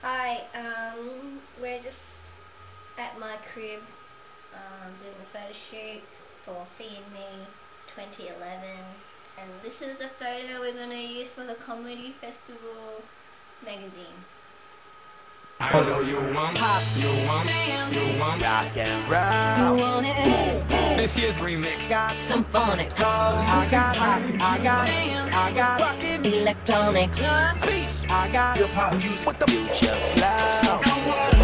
Hi, we're just at my crib doing a photo shoot for Phi and Me 2011, and this is the photo we're going to use for the Comedy Festival magazine. I know you want pop, you want rock and roll. You want it? This year's remix Got some phonics. I got hot, I got rockin' electronic beats. I got Hip hop music with the future fly.